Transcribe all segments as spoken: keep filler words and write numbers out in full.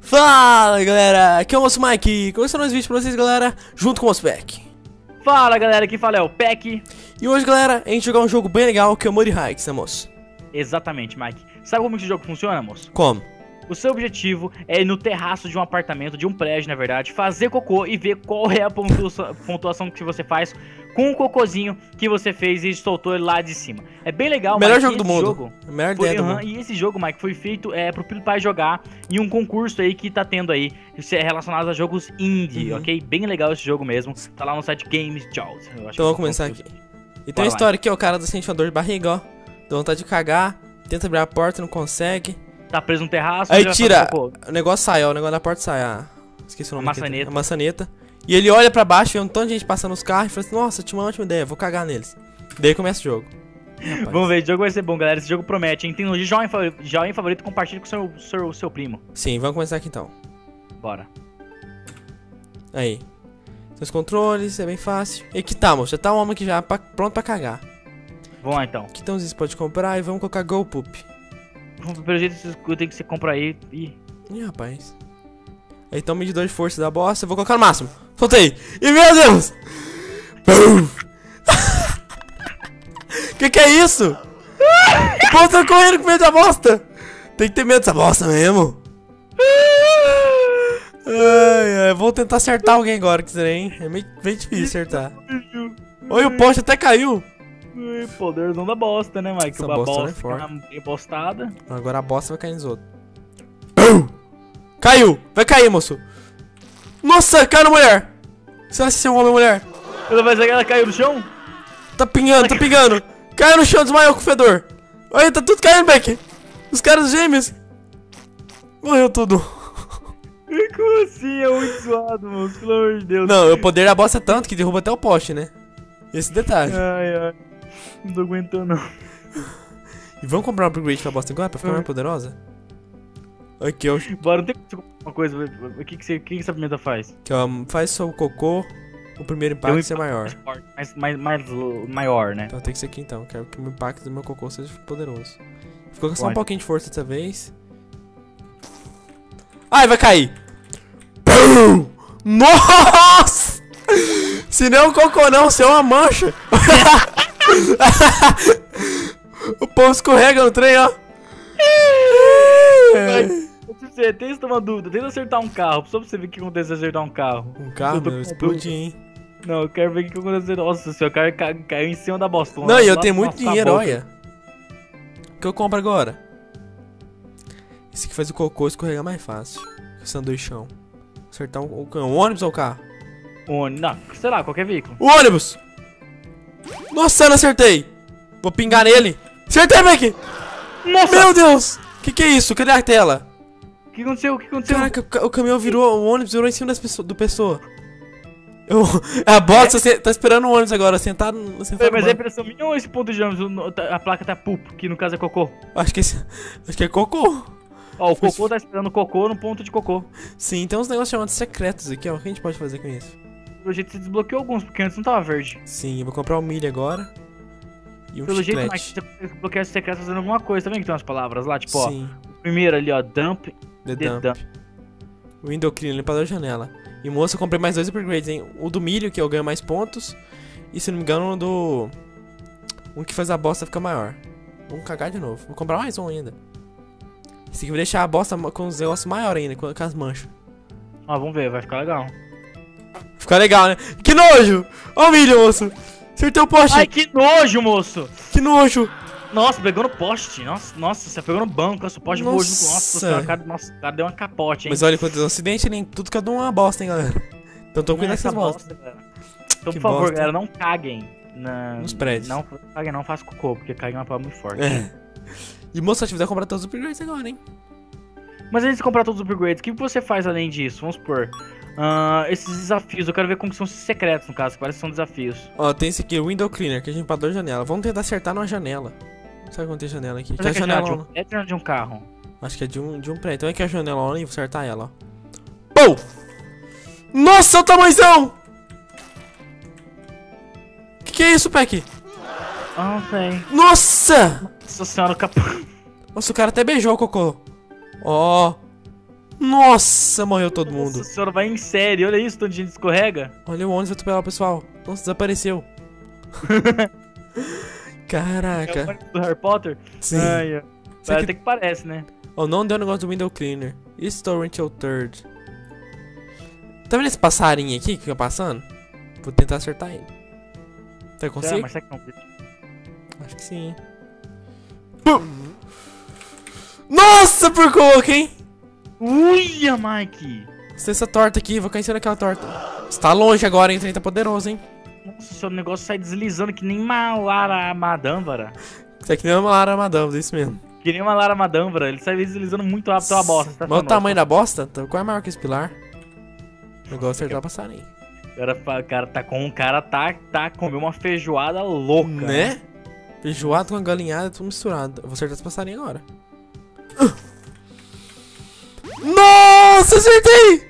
Fala galera, aqui é o Moço Mike, começando mais vídeo pra vocês galera, junto com o Moço Peck. Fala galera, aqui fala é o Peck. E hoje galera, a gente jogar um jogo bem legal que é o Muddy Heights, né moço? Exatamente, Mike. Sabe como esse jogo funciona, moço? Como? O seu objetivo é ir no terraço de um apartamento, de um prédio na verdade, fazer cocô e ver qual é a pontua- pontuação que você faz com o cocôzinho que você fez e soltou ele lá de cima. É bem legal, Melhor Mike. jogo do esse mundo. Jogo Melhor foi, ideia do uhum, mundo. E esse jogo, Mike, foi feito é, pro PewDiePie jogar em um concurso aí que tá tendo aí, relacionado a jogos indie, Uhum. ok? Bem legal esse jogo mesmo. Tá lá no site Games Jolt. Então vamos começar aqui. E tem uma história aqui, ó, o cara sente uma dor de barriga, ó. Dá vontade de cagar, tenta abrir a porta, não consegue. Tá preso no terraço. Aí ele vai tira, fazer cocô. o negócio sai, ó, o negócio da porta sai, ah, esqueci o nome A aqui, maçaneta. A maçaneta. E ele olha pra baixo, vê um tanto de gente passando os carros e fala assim, nossa, tinha uma ótima ideia, vou cagar neles. Daí começa o jogo. Rapaz. Vamos ver, esse jogo vai ser bom, galera. Esse jogo promete, hein? Tem um joinha favorito, joinha favorito, compartilhe com o seu, seu, seu primo. Sim, vamos começar aqui então. Bora. Aí. Tem os controles, é bem fácil. E aqui tá, moço, já tá um homem aqui já pra, pronto pra cagar. Vamos lá, então. Aqui tem uns itens que pode comprar e vamos colocar Go Poop. Pelo jeito, esses tem que você comprar aí e... Ih, rapaz. Aí tá o medidor de força da bosta, eu vou colocar no máximo. Soltei. E meu Deus! Bum! Que que é isso? O povo tá correndo com medo da bosta. Tem que ter medo dessa bosta mesmo. Ai, ai, vou tentar acertar alguém agora, que será, hein? É meio, meio difícil acertar. Oi, o poste até caiu. Ai, poderzão da bosta, né, Mike? Essa Uma bosta não é bosta forte. fica postada. Agora a bosta vai cair nos outros. Bum! Caiu! Vai cair, moço! Nossa, caiu na mulher! Será que você é um homem ou mulher? Ela vai ela caiu no chão? Tá pingando, tá pingando! Caiu no chão, desmaiou com o fedor! Olha, tá tudo caindo, Beck! Os caras gêmeos! Morreu tudo! Como assim? É muito zoado, moço. Pelo amor de Deus. Não, o poder da bosta é tanto que derruba até o poste, né? Esse detalhe. Ai, ai. Não tô aguentando, não. E vamos comprar um upgrade pra bosta agora pra ficar mais poderosa? Aqui, ó. Bora, não tem como uma coisa. O que que, você, o que que essa pimenta faz? Aqui, ó. Faz seu cocô. O primeiro impacto ser maior. Mais, mais, mais maior, né? Então tem que ser aqui então. Quero que o impacto do meu cocô seja poderoso. Ficou só um Pode. pouquinho de força dessa vez. Ai, vai cair! Pum! Nossa! Se não é um cocô não, se é uma mancha. O povo escorrega no trem, ó. Você tenta uma dúvida, tenta acertar um carro, só pra você ver o que acontece se acertar um carro. Um carro, Eu tô meu, com explodiu, hein? Não, eu quero ver o que acontece. Nossa senhora, o cara ca- caiu em cima da bostona. Não, e eu Lá- tenho lá- muito na dinheiro, boca. olha. O que eu compro agora? Esse aqui faz o cocô escorregar mais fácil. Sanduichão. Acertar um, um, um ônibus ou um carro? Um, não, sei lá, qualquer veículo. O ônibus! Nossa, eu não acertei! Vou pingar nele! Acertei, Beck! Nossa! Meu Deus! Que que é isso? Cadê a tela? O que aconteceu? O que aconteceu? Caraca, o ca- o caminhão virou, o ônibus virou em cima das pessoas, do pessoa. Eu, a bosta você tá esperando o ônibus agora, sentado, sentado Peraí, no mas é banco. impressão minha ou esse ponto de ônibus, o- tá- a placa tá pup, que no caso é cocô? Acho que esse, acho que é cocô. Ó, o cocô tá esperando o cocô no ponto de cocô. Sim, tem uns negócios chamados secretos aqui, ó. O que a gente pode fazer com isso? Pelo jeito você desbloqueou alguns, porque antes não tava verde. Sim, eu vou comprar um milho agora. E um Pelo jeito, chiclete. mas você desbloqueia esse secreto fazendo alguma coisa. Tá vendo que tem umas palavras lá? Tipo, Sim, ó, primeiro ali, ó, dump, the, the dump. dump. Window cleaner, limpador de janela. E moça, eu comprei mais dois upgrades, hein? O do milho, que eu ganho mais pontos. E se não me engano, o do... Um que faz a bosta ficar maior. Vamos cagar de novo. Vou comprar mais um ainda. Esse aqui vai deixar a bosta com os negócios maiores ainda, com com as manchas. Ó, vamos ver, vai ficar legal. Fica legal, né? Que nojo! Ó o milho, moço! Acertei o poste! Ai, que nojo, moço! Que nojo! Nossa, pegou no poste. Nossa, nossa, você pegou no banco, nossa, o poste voou junto com. Nossa, Nossa. senhora, o cara, nossa, o cara deu uma capote, hein? Mas olha, quando tem um acidente, nem tudo cada um é uma bosta, hein, galera? Então tô Não é cuidando essa dessas bostas. bosta, galera. Então, Que por favor, bosta. galera, não caguem na... Nos prédios. Não caguem, não façam cocô, porque caguem é uma palavra muito forte. É. E moça, se tiver comprar todos os upgrades agora, hein? Mas antes de comprar todos os upgrades, o que você faz além disso? Vamos supor, ah, esses desafios, eu quero ver como que são esses secretos, no caso, que parece que são desafios. Ó, tem esse aqui, o Window Cleaner, que é limpador de janela. Vamos tentar acertar numa janela. Sabe quando tem janela aqui? Mas Que é a que é de janela... um prédio ou de um carro? Acho que é de um, de um prédio. Então é que a janela e vou acertar ela, ó. Pou! Nossa, o tamanhozão! Que que é isso, Peck? Ah, véi. Nossa! Nossa senhora, o capô. Nossa, o cara até beijou o cocô. Ó. Nossa, morreu todo mundo. Nossa senhora, vai em série. Olha isso, tanto de gente escorrega. Olha o ônibus atropelou o pessoal. Nossa, desapareceu. É o Caraca. ônibus do Harry Potter? Sim. Ai, ai. Isso aqui- Até que parece, né? Oh, não deu o negócio do window cleaner. Store until third. Tá vendo esse passarinho aqui que fica passando? Vou tentar acertar ele. Tá Será? conseguindo? Mas será que não? Acho que sim. Pum. Nossa, por pouco, hein? Uia, Mike! Se essa torta aqui, vou cair em cima daquela torta. Você tá longe agora, hein? O trem tá poderoso, hein? Nossa, seu negócio sai deslizando que nem uma Lara Madâmvara. Isso aqui não é uma Lara Madame, é isso mesmo. Que nem uma Lara Madâmvara. Ele sai deslizando muito rápido, é uma bosta. Tá Mas o tamanho da bosta, tá quase maior que esse pilar. O negócio é acertar o passarinho. O cara, fa- cara tá com um cara tá, tá comendo uma feijoada louca. Né? Feijoado com a galinhada, tudo misturado. Eu vou acertar esse passarinho agora. Nossa, acertei!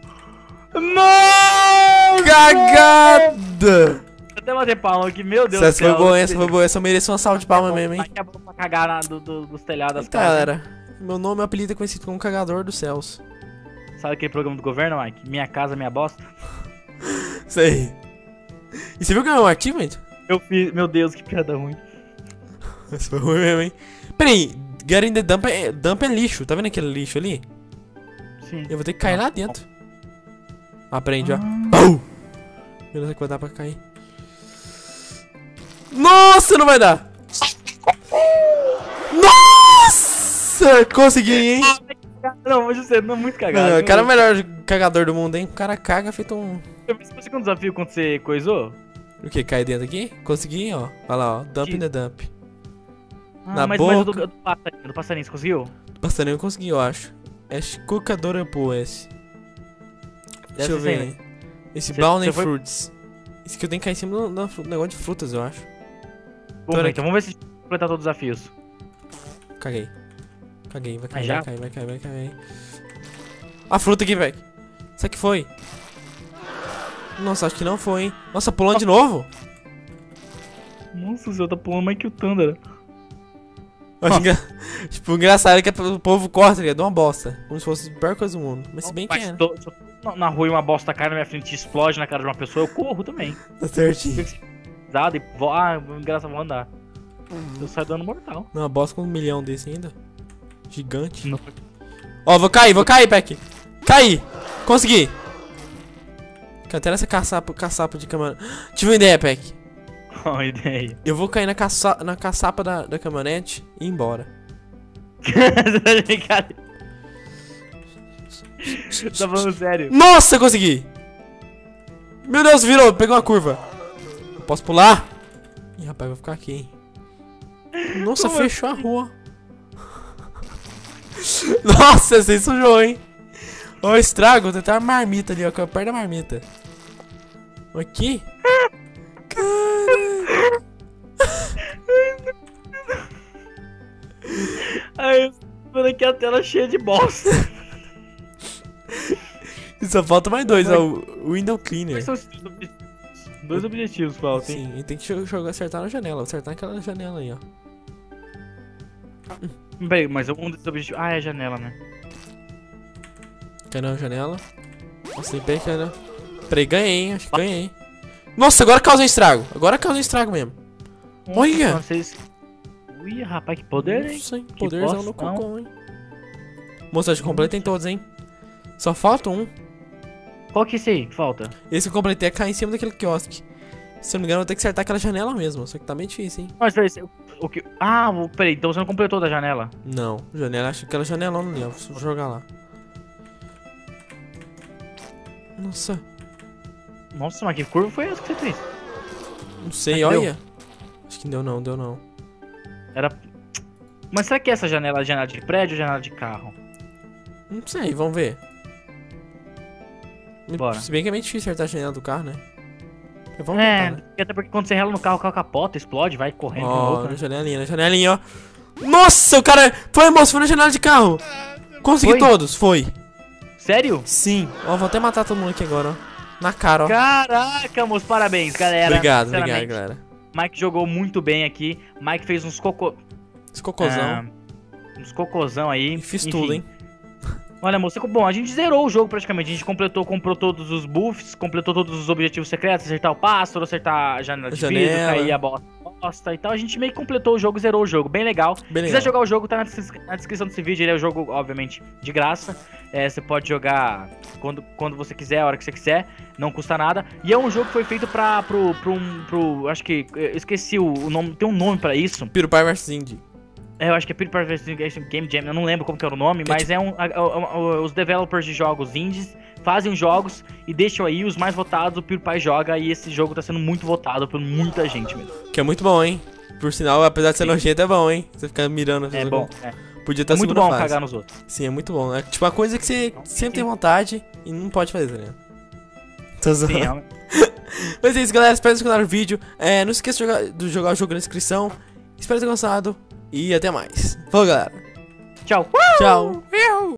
Não! Cagada! Até bater palma aqui, meu Deus Essa do céu. foi boa, essa foi boa. Essa eu mereço uma salva de palma mesmo, hein? Daqui a pouco pra cagar na, do, do, dos telhados das Eita, casas. galera. Meu nome é apelido é conhecido como Cagador dos Céus. Sabe aquele programa do governo, Mike? Minha casa, minha bosta? Isso aí. E você viu que é um achievement? Eu fiz, meu Deus, que piada ruim. Essa foi ruim mesmo, hein? Peraí, Get in the dump é, dump é lixo. Tá vendo aquele lixo ali? Sim. Eu vou ter que cair lá dentro. Aprende, ó. Ah. Pau! Meu Deus, que vai dar pra cair. Nossa, não vai dar! Nossa! Consegui, hein? Não, mas você não é muito cagado. Não, o cara é o melhor cagador do mundo, hein? O cara caga feito um... Você conseguiu um desafio quando você coisou? O que? Cai dentro aqui? Consegui, ó. Olha lá, ó. Dump in the dump. Ah, Na mas, mas o do, boca. do passarinho, do passarinho, você conseguiu? Passarinho eu consegui, eu acho. É cucadora pô, esse. Deixa eu ver. Deve ser, Esse Cê- Brownie cê foi- Fruits. Esse que eu tenho que cair em cima do, do fru- negócio de frutas, eu acho. Bom, Tô então vamos ver se a gente completar todos os desafios. Caguei. Caguei, vai cair, já? vai cair, vai cair, vai cair. A fruta aqui, velho. Será que foi? Nossa, acho que não foi, hein? Nossa, pulando de novo? Nossa, o senhor tá pulando mais que o Thunder. Eu acho engra... Tipo, o engraçado é que o povo corta, tá ligado? Dá uma bosta. Como se fosse a pior coisa do mundo. Mas se bem que Mas é, né? tô- se eu tô na- na rua e uma bosta cai na minha frente e explode na cara de uma pessoa, eu corro também. Tá certinho. Dado e vou. Ah, engraçado, vou andar. Eu saio dando mortal. Não, uma bosta com um milhão desse ainda. Gigante. Não. Ó, vou cair, vou cair, Peck. Caí. Consegui. Quero até nessa caçapa, caçapa de caminhonete. Tive uma ideia, Peck. Qual a ideia? Eu vou cair na, caça... na caçapa da, da caminhonete e ir embora. Você tá de brincadeira? Tá falando sério? Nossa, consegui. Meu Deus, virou, pegou uma curva. Eu posso pular? Ih, rapaz, vou ficar aqui, hein. Nossa, Como fechou a rua. Nossa, você sujou, hein. Ó, o estrago, tem até uma marmita ali, ó, perto da marmita. Aqui. Caralho. Aí eu tô vendo aqui a tela cheia de bosta. E só falta mais dois, ó, o Window Cleaner. Quais são os dois objetivos? Dois objetivos, faltam, hein? Sim, e tem que jogar, acertar na janela, acertar naquela janela aí, ó. Peraí, mas um desses objetivos. Ah, é a janela, né? Cai na janela. Nossa, tem pé, cara. Peraí, ganhei, hein? Acho que ganhei. Nossa, agora causa um estrago. Agora causa um estrago mesmo. Olha! Vocês... Ui, rapaz, que poder, hein? Nossa, hein? Que Poderzão no postão. cocô, hein? Moçagem completa em todos, hein? Só falta um. Qual que é esse aí que falta? Esse que eu completei é cair em cima daquele quiosque. Se eu não me engano, eu vou ter que acertar aquela janela mesmo. Só que tá meio difícil, hein? Mas peraí, o, o que... Ah, o- peraí, então você não completou da janela? Não, janela, acho que aquela janelona ali, ó. Vou jogar lá. Nossa, Nossa, mas que curva foi essa que você fez? não sei, Ah, deu. olha. Acho que deu não, deu não. Era... Mas será que essa janela é janela de prédio ou janela de carro? Não sei, vamos ver. Bora. Se bem que é meio difícil acertar a janela do carro, né? Mas vamos É, tentar, né? até porque quando você rela no carro, o carro capota, explode, vai correndo. Ó, louco, na né? janelinha, na janelinha, ó. Nossa, o cara... Foi, moço, foi na janela de carro. Consegui Foi? todos, foi. Sério? Sim. Ó, vou até matar todo mundo aqui agora, ó. Na cara, ó. Caraca, moço, parabéns, galera. Obrigado, obrigado, Sinceramente, galera. Mike jogou muito bem aqui. Mike fez uns cocô... Esse cocôzão. ah, uns cocôzão aí. E fiz Enfim, tudo, hein. Olha, moça, bom, a gente zerou o jogo praticamente. A gente completou, comprou todos os buffs, completou todos os objetivos secretos, acertar o pássaro, acertar a janela de Janela. vidro, cair a bosta e tal. A gente meio que completou o jogo, zerou o jogo. Bem legal. Se Bem quiser legal. jogar o jogo, tá na, descri- na descrição desse vídeo. Ele é o jogo, obviamente, de graça. É, você pode jogar quando, quando você quiser, a hora que você quiser. Não custa nada. E é um jogo que foi feito pra, pro, pro, um- pro, acho que, eu esqueci o, o nome, tem um nome pra isso. PewDiePie versus. Indie. É, eu acho que é PewDiePie versus. Game Jam, eu não lembro como que era o nome, mas é um. a- a- a- os developers de jogos indies fazem jogos e deixam aí os mais votados, o PewDiePie joga, e esse jogo tá sendo muito votado por muita gente mesmo. Que é muito bom, hein? Por sinal, apesar de ser Sim. nojento, é bom, hein? Você ficar mirando. É bom, é. Podia estar É muito bom cagar nos outros. Sim, é muito bom. É tipo uma coisa que você sempre tem vontade e não pode fazer, tá ligado? Tô zoando. Sim, é. Mas é isso, galera. Espero que vocês gostaram do vídeo. É, não esqueça de jogar, de jogar o jogo na descrição. Espero ter gostado. E até mais. Falou, galera. Tchau. Tchau.